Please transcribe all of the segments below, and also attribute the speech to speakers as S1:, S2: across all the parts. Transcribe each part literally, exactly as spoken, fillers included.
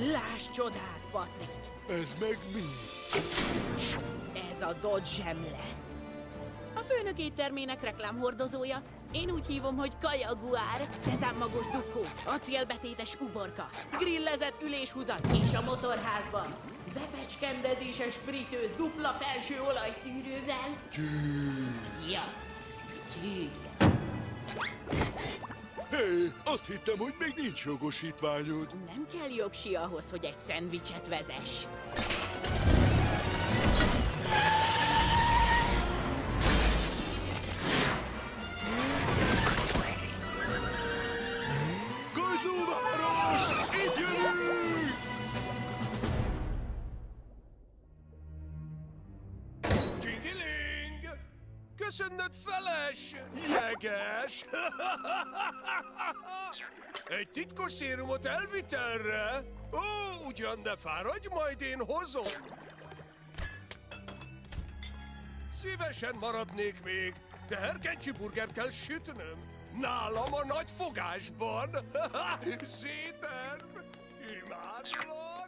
S1: Láss csodát, Patrik!
S2: Ez meg mi?
S1: Ez a Dodge zsemle. A főnök éttermének reklámhordozója. Én úgy hívom, hogy kajaguár, szezámmagos dukkó, acélbetétes uborka, grillezett üléshúzat és a motorházban bepecskendezéses fritőz dupla felső olajszűrővel.
S2: Gyű.
S1: Ja, gyű.
S2: Hé, hey, azt hittem, hogy még nincs jogosítványod.
S1: Nem kell jogsi ahhoz, hogy egy szendvicset vezess.
S2: Kagylóváros! Itt jövünk!
S3: Csingiling! Köszönnöd feles! Jeges! Egy titkos szérumot elvitelre? Ó, ugyan ne fáradj, majd én hozom. Szívesen maradnék még, de herkentyű burgert kell sütnöm. Nálam a nagy fogásban. Széterv! Imádlak!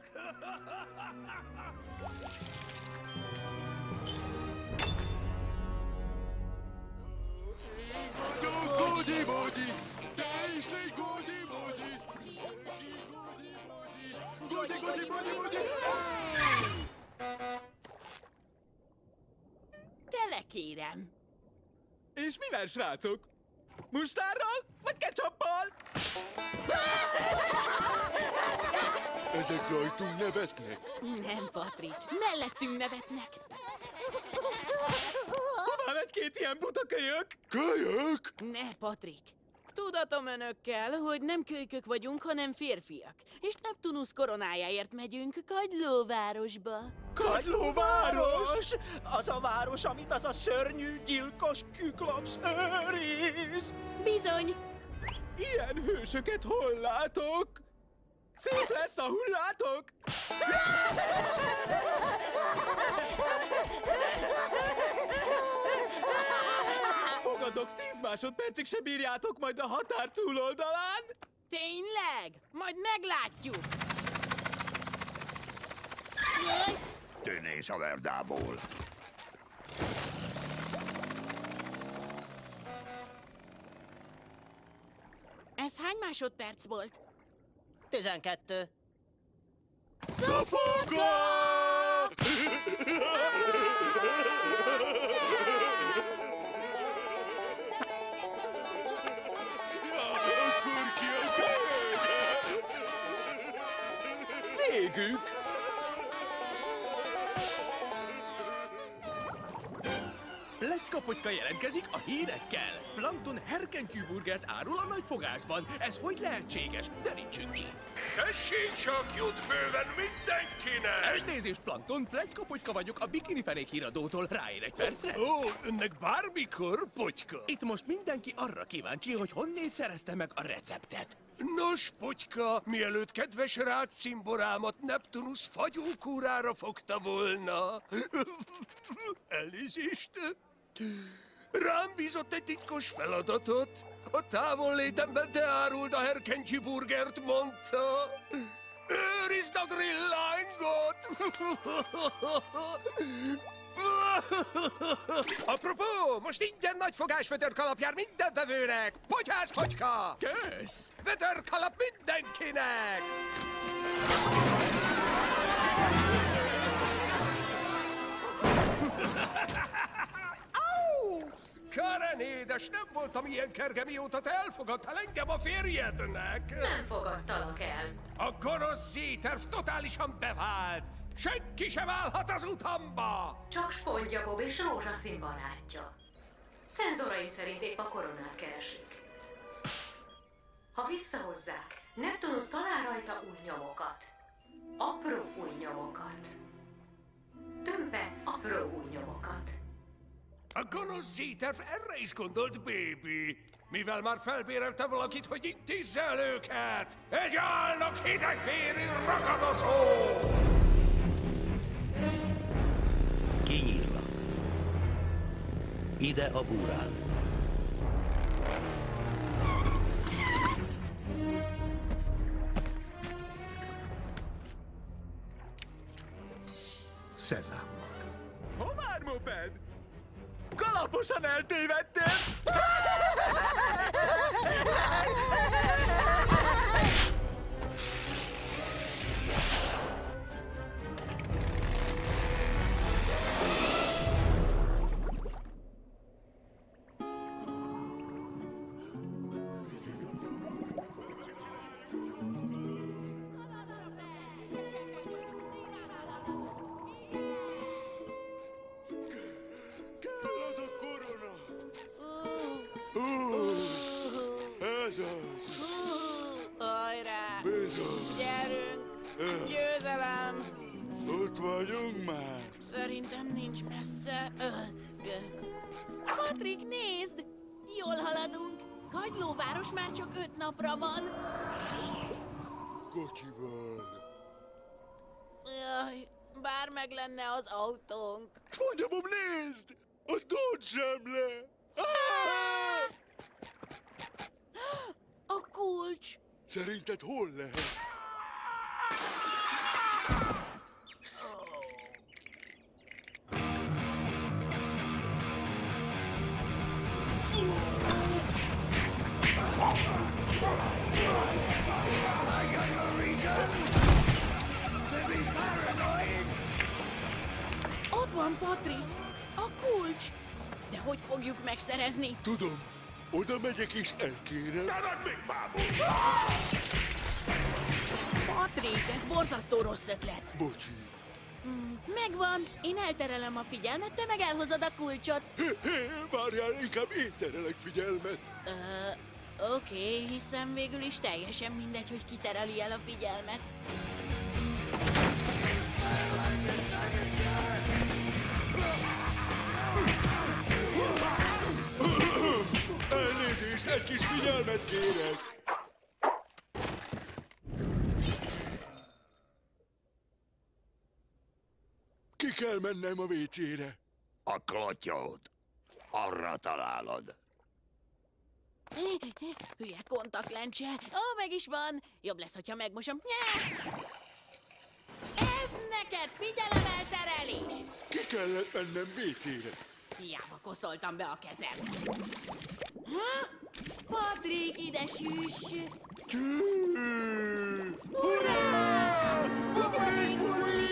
S2: Gódi, gódi! Te is légy gódi, gódi! Gódi, gódi, gódi, gódi!
S1: Tele kérem.
S4: És mivel, srácok? Mustárral? Vagy ketchuppal?
S2: Ezek rajtunk nevetnek.
S1: Nem, Patrik, mellettünk nevetnek.
S4: Hová megy két ilyen buta kölyök?
S2: Kölyök?
S1: Ne, Patrik. Tudatom önökkel, hogy nem kölykök vagyunk, hanem férfiak. És Neptunusz koronájáért megyünk Kagylóvárosba.
S5: Kagylóváros! Az a város, amit az a szörnyű, gyilkos Küklops őriz!
S1: Bizony!
S4: Ilyen hősöket hol látok? Szép lesz a hullátok! Fogadok, tíz másodpercig se bírjátok majd a határ túloldalán?
S1: Tényleg? Majd meglátjuk!
S6: Tűnés a verdából.
S1: Ez hány másodperc volt?
S5: Tizenkettő.
S2: Szapoga! Akkor ki a kölyök?
S4: Végük! Pletykapotyka jelentkezik a hírekkel. Plankton herkentyűburgert árul a nagyfogásban. Ez hogy lehetséges? Derítsünk ki!
S3: Tessék csak, jut bőven mindenkinek!
S4: Elnézést, Plankton, Pletykapotyka vagyok a Bikini Fenék híradótól. Ráér egy percre?
S3: Ó, önnek bármikor, Potyka.
S4: Itt most mindenki arra kíváncsi, hogy honnét szerezte meg a receptet.
S3: Nos, Potyka, mielőtt kedves rád cimborámat Neptunusz fagyókúrára fogta volna. Elnézést. Rám bízott egy titkos feladatot. A távollétemben te áruld a herkentyű burgert, mondta. Őrizd a grillángot! Apropó, most ingyen nagy fogás vödörkalap jár minden vevőnek! Potyász Potyka!
S4: Kösz!
S3: Vödörkalap mindenkinek! Au! Karen édes, nem voltam ilyen kerge, mióta te elfogadtál engem a férjednek!
S7: Nem fogadtalak el.
S3: A gonosz Z-terv totálisan bevált! Senki sem állhat az utamba!
S7: Csak Spondja Bob és Rózsaszín barátja. Szenzoraim szerint épp a koronát keresik. Ha visszahozzák, Neptunusz talál rajta új nyomokat. Apró új nyomokat. Többen apró új nyomokat.
S3: A gonosz Z-terv erre is gondolt, baby. Mivel már felbérelte valakit, hogy intézze el őket. Egy álnak hidegvérű ragadozó!
S6: Kinyírlak. Ide a búrád.
S4: szezámmal.
S5: Hovár moped? Kalaposan eltévedtem!
S2: Kell az a korona!
S1: Ú,
S2: Ú, ez az!
S1: ú, hajrá!
S2: Bizony!
S1: Gyerünk!
S2: Ö,
S1: Győzelem!
S2: Ott vagyunk már!
S1: Szerintem nincs messze. Ö, ö. Patrik, nézd! Jól haladunk. Kagylóváros már csak öt napra van.
S2: Kocsival!
S1: Jaj, bár meg lenne az autónk.
S2: Mondjam, nézd! A Dodge zsemle! Ah!
S1: A kulcs!
S2: Szerinted hol lehet?
S1: Ott van, Patrik! A kulcs! De hogy fogjuk megszerezni?
S2: Tudom, oda megyek és elkérem.
S1: Patrik, ez borzasztó rossz ötlet.
S2: Bocsi.
S1: Hmm, megvan, én elterelem a figyelmet, te meg elhozod a kulcsot.
S2: Hé, hé, várjál, inkább én terelek figyelmet.
S1: Ö, oké, hiszen végül is teljesen mindegy, hogy ki tereli el a figyelmet.
S2: Elnézést, egy kis figyelmet kérek. Ki kell mennem a vécére.
S3: A klotyót. Arra találod.
S1: Hülye kontaktlencse. Ó, meg is van. Jobb lesz, hogyha megmosom. Nyeh! Ez neked figyelemelterelés!
S2: Ki kellett mennem vécére.
S1: Hiába koszoltam be a kezem. Ha? Patrik, ide süss!
S2: Cső!
S1: Hurrá! Buborék buli!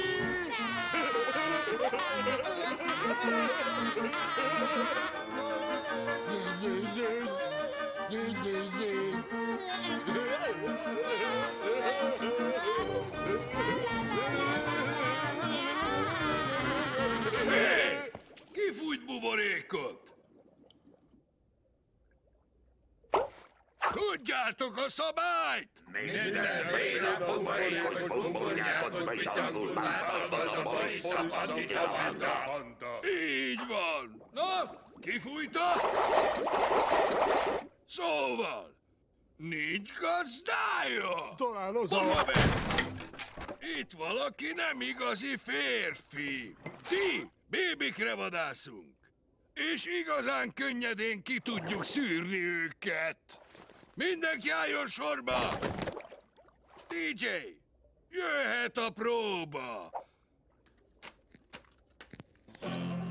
S2: Nyé, nyé, nyé. Nyé, nyé, nyé.
S3: Ki fújt buborékot? Tudjátok a szabályt?
S6: Minden féle buborékos bumbonyákat vagy tanul bántalmazom, hogy szabad idevándra.
S3: Így van. Na, ki fújta? Szóval, nincs gazdája?
S2: Talán az
S3: Hova
S2: a...
S3: megy? Itt valaki nem igazi férfi. Ti bébikre vadászunk. És igazán könnyedén ki tudjuk szűrni őket. Mindenki álljon sorba! dé dzsé, jöhet a próba!